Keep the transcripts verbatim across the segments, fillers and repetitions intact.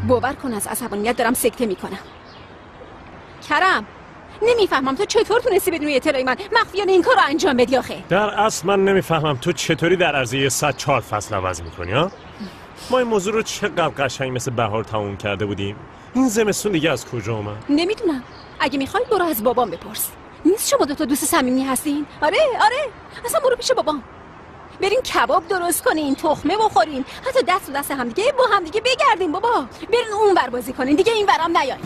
باور کن از عصبانیت دارم سکته میکنم. کرم نمیفهمم تو چطور تونستی بدون اطلاع من مخفیانه این کار رو انجام بدی آخه. در اصل من نمیفهمم تو چطوری در عرض یه ساعت چهار فصل عوض میکنی ها؟ ما این موضوع رو چقدر قشنگ مثل بهار تموم کرده بودیم. این زمستون دیگه از کجا اومد؟ نمیدونم. اگه میخوای برو از بابام بپرس. نیست شما دو تا دوست صمیمی هستین؟ آره آره اصلا برو پیش بابام. برین کباب درست کنین، تخمه بخورین، حتی دست و دست هم دیگه با هم دیگه بگردین بابا. برین اون ور بازی کنین دیگه این ورام نیاین.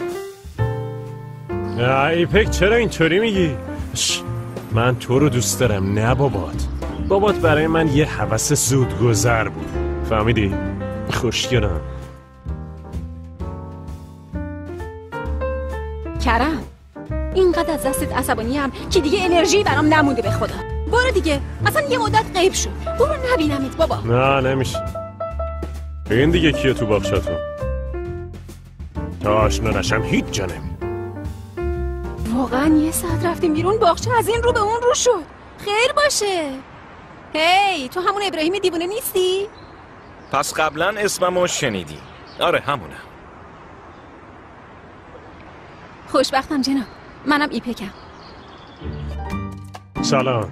ایپک چرا اینطوری میگی؟ من تو رو دوست دارم نه بابات. بابات برای من یه هوس زودگذر بود. فهمیدی؟ خوشگلم. کرم اینقدر از دستت عصبانی هم که دیگه انرژی برام نمونده به خدا. برو دیگه اصلا یه مدت غیب شو. برو نبینمت بابا. نه نمیشه. این دیگه کیه تو باغچه‌تون؟ تا آشنا نشم هیچ جا نمی. واقعا یه ساعت رفتیم بیرون باغچه از این رو به اون رو شد. خیر باشه. هی تو همون ابراهیم دیوونه نیستی؟ پس قبلا اسممو شنیدی. آره همونم. خوشبختم جناب. منم ایپکم. سلام.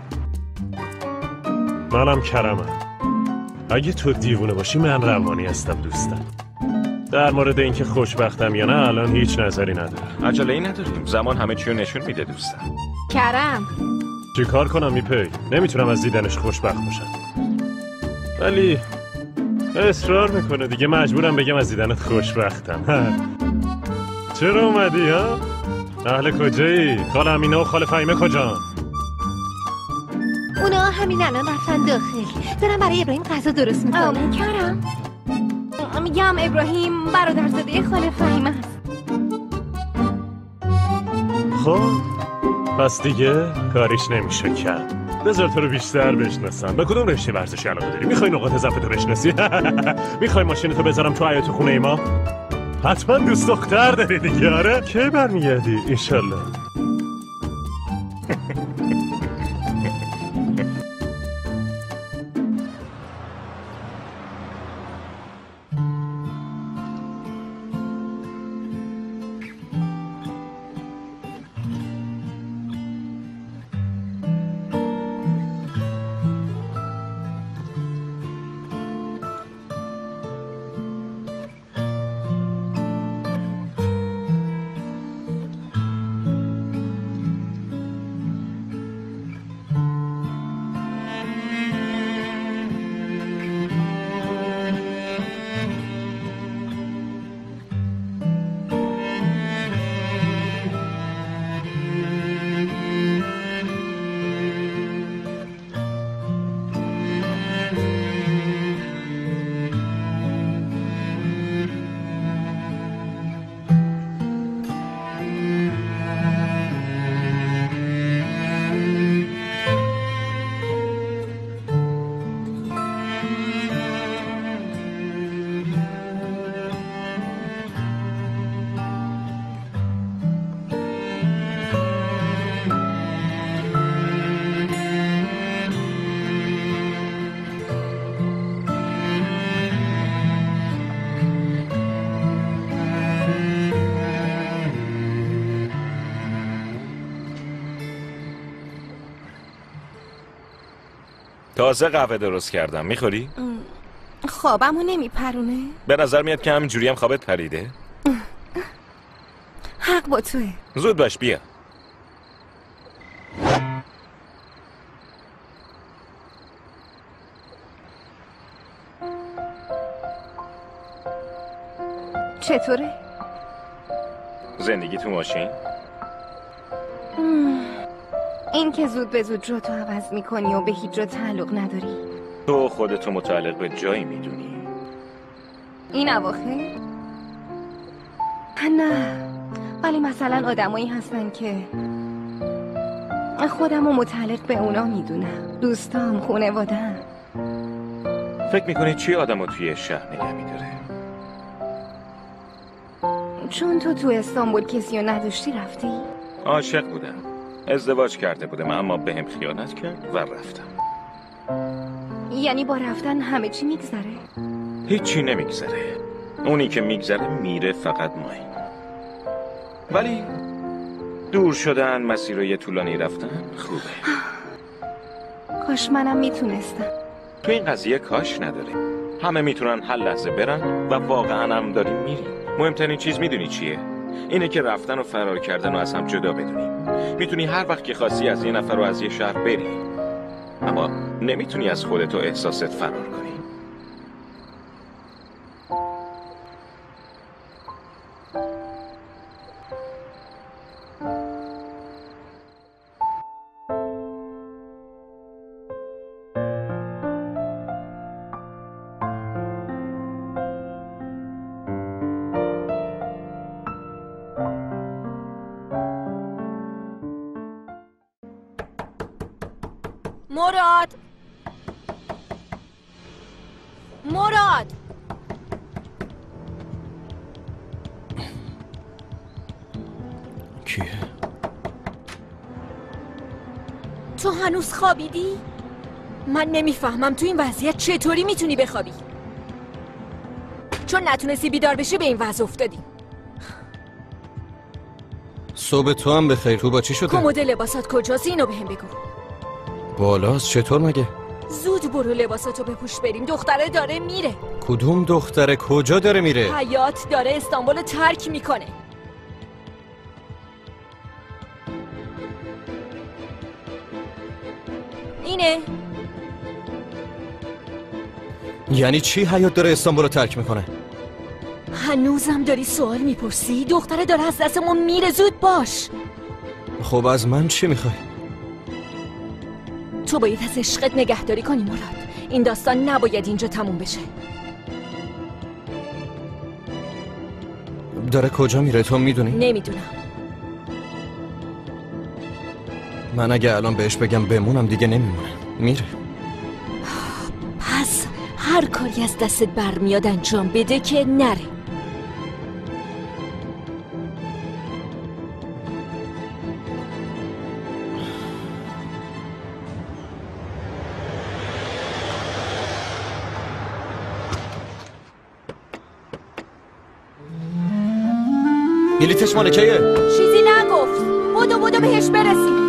منم کرمم. اگه تو دیوونه باشی من روانی هستم دوستم. در مورد اینکه خوشبختم یا نه الان هیچ نظری ندارم. عجله‌ای نداریم. زمان همه چی رو نشون میده دوستم. کرم چی کار کنم میپی؟ نمیتونم از دیدنش خوشبخت باشم. ولی اصرار میکنه دیگه مجبورم بگم از دیدنت خوشبختم. چرا اومدی ها؟ اهل کجایی؟ خال امینه و خال فهیمه کجا؟ اونا همین الان رفتن داخل. دارم برای ابراهیم غذا درست میکنم. کرم میگم ابراهیم برادرزاده خاله فهیمه است. خب پس دیگه کاریش نمیشه کرد. بذار تو رو بیشتر بشناسم. به کدوم رشته ورزشی علاقه داری؟ میخوای نقاط ضعف تو بشناسی؟ میخوای ماشین تو بذارم تو حیاط خونه ای ما؟ حتما دوست دختر داری دیگه. آره کی برمیگردی انشالله؟ تازه قهوه درست کردم. میخوری؟ خوابمو نمیپرونه؟ به نظر میاد که همینجوری هم خوابت پریده. حق با توه. زود باش بیا. چطوره؟ زندگی تو ماشین؟ این که زود به زود جا تو عوض میکنی و به هیچ جا تعلق نداری. تو خودتو متعلق به جایی میدونی؟ این اواخر؟ نه ولی مثلا آدمایی هستن که خودمو متعلق به اونا میدونم. دوستام، خانواده‌ام. فکر میکنی چی آدمو توی شهر نگه میداره؟ چون تو تو استانبول کسی رو نداشتی رفتی؟ عاشق بودم. ازدواج کرده بودم اما بهم خیانت کرد و رفتم. یعنی با رفتن همه چی میگذره؟ هیچی نمیگذره. اونی که میگذره میره فقط مایی. ولی دور شدن، مسیرهای طولانی رفتن خوبه. کاش منم میتونستم. تو این قضیه کاش نداره. همه میتونن هر لحظه برن و واقعا هم داریم میریم. مهمترین چیز میدونی چیه؟ اینه که رفتن و فرار کردن رو از هم جدا بدونی. میتونی هر وقت که خواستی از یه نفر و از یه شهر بری، اما نمیتونی از خودت و احساست فرار کنی. مراد مراد کیه؟ تو هنوز خوابیدی؟ من نمیفهمم تو این وضعیت چطوری میتونی بخوابی؟ چون نتونستی بیدار بشی به این وضع افتادی. صبح تو هم بخیر. تو با چی شده؟ کمد لباسات کجاست؟ اینو بهم بگو. بالاست. چطور مگه؟ زود برو لباساتو بپوش بریم. دختره داره میره. کدوم دختره؟ کجا داره میره؟ حیات داره استانبول ترک میکنه. اینه. یعنی چی حیات داره استانبول رو ترک میکنه؟ هنوزم داری سوال میپرسی؟ دختره داره از دستمون میره. زود باش. خب از من چی میخوای؟ تو باید از عشقت نگهداری کنی مراد. این داستان نباید اینجا تموم بشه. داره کجا میره تو میدونی؟ نمیدونم. من اگه الان بهش بگم بمونم دیگه نمیمونه. میره. پس هر کاری از دستت برمیاد انجام بده که نره. بلیتش مال کیه؟ چیزی نگفت. بودو بودو بهش برسیم.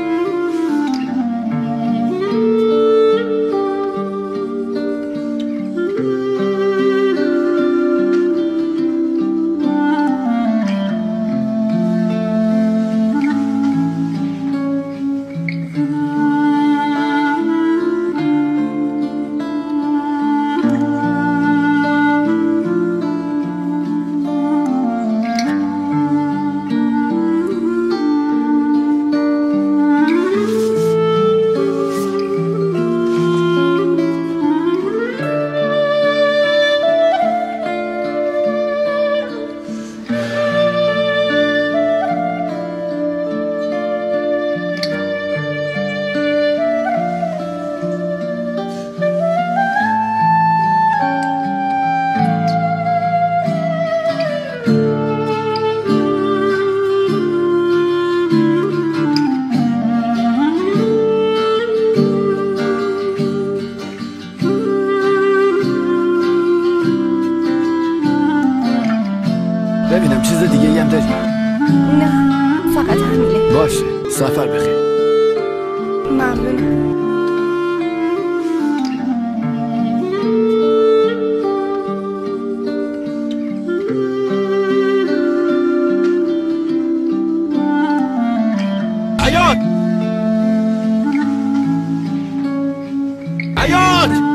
ببینم چیز دیگه ای هم داری؟ نه فقط همینه. باشه سفر بخیر. ممنونم. حیات! حیات!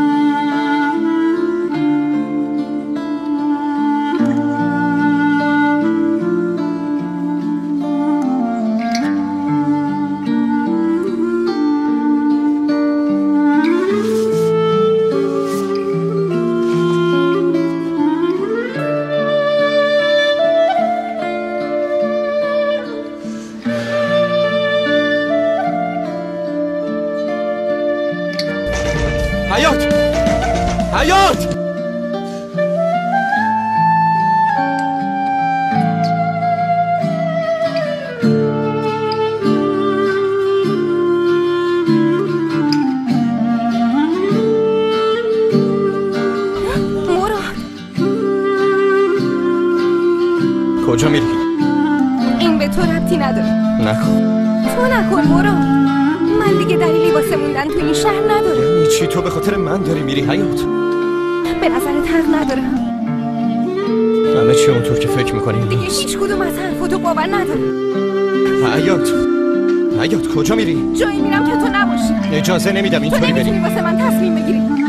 کجا میری؟ این به تو ربطی نداره. نکن. تو نکن مراد. من دیگه دلیلی واسه موندن تو این شهر نداره. یعنی چی تو به خاطر من داری میری حیات؟ به نظرت حق نداره؟ همه چی اونطور که فکر میکنی دیگه هیچ کدوم از حرفاتو باور نداره. حیات حیات کجا میری؟ جایی میرم که تو نباشی. اجازه نمیدم تو اینطوری بری. نمیتونی واسه من تصمیم بگیری.